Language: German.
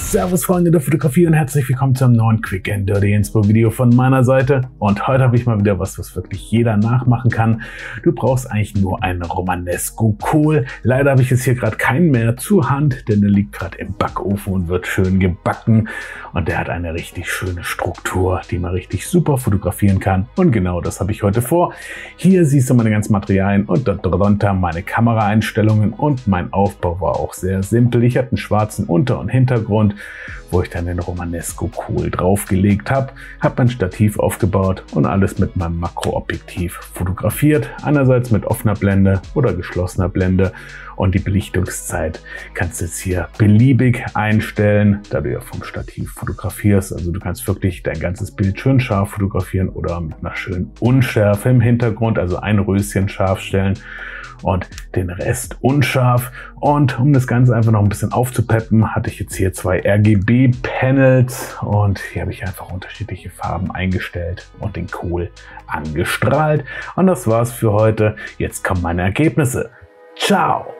Servus Freunde der Fotografie und herzlich willkommen zum neuen Quick and Dirty Inspo Video von meiner Seite. Und heute habe ich mal wieder was wirklich jeder nachmachen kann. Du brauchst eigentlich nur einen Romanesco Kohl. Leider habe ich jetzt hier gerade keinen mehr zur Hand, denn der liegt gerade im Backofen und wird schön gebacken. Und der hat eine richtig schöne Struktur, die man richtig super fotografieren kann. Und genau das habe ich heute vor. Hier siehst du meine ganzen Materialien und darunter meine Kameraeinstellungen, und mein Aufbau war auch sehr simpel. Ich hatte einen schwarzen Unter- und Hintergrund, wo ich dann den Romanesco Kohl draufgelegt habe, habe mein Stativ aufgebaut und alles mit meinem Makroobjektiv fotografiert. Einerseits mit offener Blende oder geschlossener Blende, und die Belichtungszeit kannst du jetzt hier beliebig einstellen, da du ja vom Stativ fotografierst. Also du kannst wirklich dein ganzes Bild schön scharf fotografieren oder mit einer schönen Unschärfe im Hintergrund, also ein Röschen scharf stellen und den Rest unscharf. Und um das Ganze einfach noch ein bisschen aufzupeppen, hatte ich jetzt hier zwei RGB-Panels, und hier habe ich einfach unterschiedliche Farben eingestellt und den Kohl angestrahlt. Und das war's für heute. Jetzt kommen meine Ergebnisse. Ciao!